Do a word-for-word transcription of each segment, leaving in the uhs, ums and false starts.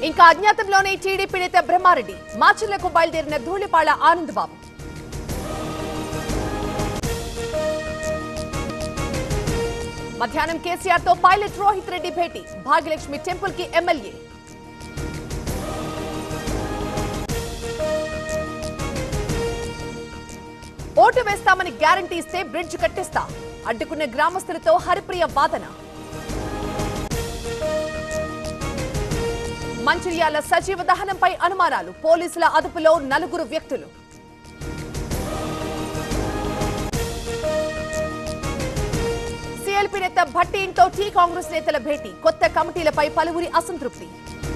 ఇంకా అజ్ఞాతంలోనే టీడీపీ నేత బ్రహ్మారెడ్డి మాచర్లకు బయలుదేరిన ధూళిపాళ ఆనందబాబు. మధ్యాహ్నం కేసీఆర్ తో పైలట్ రోహిత్ రెడ్డి భేటీ. భాగ్యలక్ష్మి టెంపుల్ కి ఎమ్మెల్యే. ఓటు వేస్తామని గ్యారంటీ ఇస్తే బ్రిడ్జ్ కట్టిస్తా. అడ్డుకున్న గ్రామస్తులతో హరిప్రియ వాదన. మంచిర్యాల సజీవ దహనంపై అనుమానాలు. పోలీసుల అదుపులో నలుగురు వ్యక్తులు. సీఎల్పీ నేత భట్టి ఇంట్లో టీ కాంగ్రెస్ నేతల భేటీ. కొత్త కమిటీలపై పలువురి అసంతృప్తి.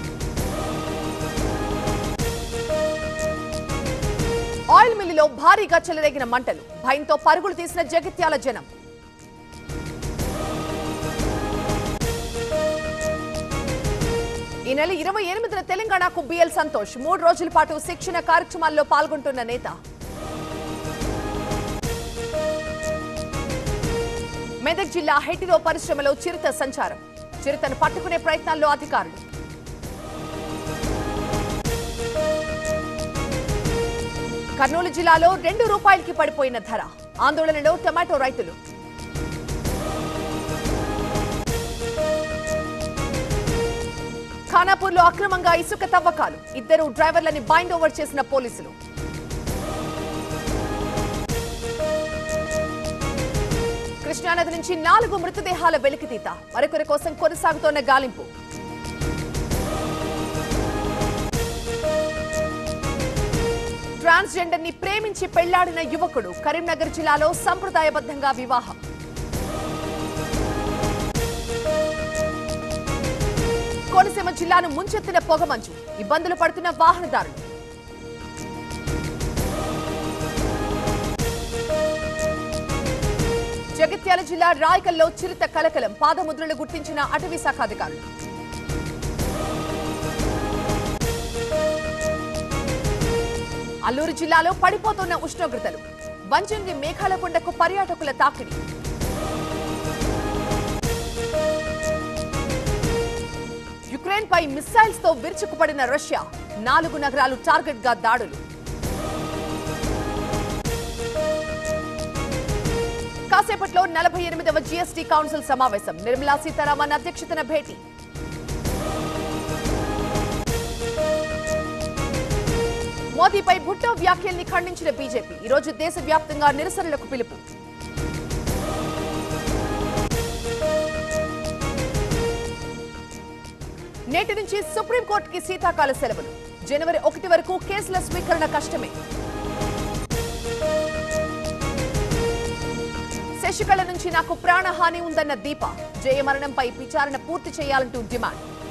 ఆయిల్ మిల్లులో భారీగా చెలరేగిన మంటలు. భయంతో పరుగులు తీసిన జగిత్యాల జనం. ఈ నెల ఇరవై ఎనిమిదిన తెలంగాణకు బిఎల్ సంతోష్. మూడు రోజుల పాటు శిక్షణ కార్యక్రమాల్లో పాల్గొంటున్న నేత. మెదక్ జిల్లా హెటిరో పరిశ్రమలో చిరుత సంచారం. చిరుతను పట్టుకునే ప్రయత్నాల్లో అధికారులు. కర్నూలు జిల్లాలో రెండు రూపాయలకి పడిపోయిన ధర. ఆందోళనలో టమాటో రైతులు. ఖానాపూర్లో అక్రమంగా ఇసుక తవ్వకాలు. ఇద్దరు డ్రైవర్లని బైండ్ ఓవర్ చేసిన పోలీసులు. కృష్ణానది నుంచి నాలుగు మృతదేహాల వెలికితీత. మరొకరి కోసం కొనసాగుతోన్న గాలింపు. ట్రాన్స్జెండర్ ని ప్రేమించి పెళ్లాడిన యువకుడు. కరీంనగర్ జిల్లాలో సంప్రదాయబద్ధంగా వివాహం. కోనసీమ జిల్లాను ముంచెత్తిన పొగమంచు. ఇబ్బందులు పడుతున్న వాహనదారులు. జగిత్యాల జిల్లా రాయకల్లో చిరుత కలకలం. పాదముద్రలు గుర్తించిన అటవీ శాఖ అధికారులు. అల్లూరు జిల్లాలో పడిపోతున్న ఉష్ణోగ్రతలు. వంజంగి మేఘాలకొండకు పర్యాటకుల తాకిడి. యుక్రెయిన్ పై మిసైల్స్ తో విరుచుకుపడిన రష్యా. నాలుగు నగరాలు టార్గెట్ గా దాడులు. కాసేపట్లో నలభై ఎనిమిదవ జీఎస్టీ కౌన్సిల్ సమావేశం. నిర్మలా సీతారామన్ అధ్యక్షతన భేటీ. మోదీపై భుట్టో వ్యాఖ్యల్ని ఖండించిన బీజేపీ. ఈరోజు దేశవ్యాప్తంగా నిరసనలకు పిలుపు. నేటి నుంచి సుప్రీంకోర్టుకి శీతాకాల సెలవులు. జనవరి ఒకటి వరకు కేసుల స్వీకరణ కష్టమే. శశికళ నుంచి నాకు ప్రాణహాని ఉందన్న దీప. జయ మరణంపై విచారణ పూర్తి చేయాలంటూ డిమాండ్.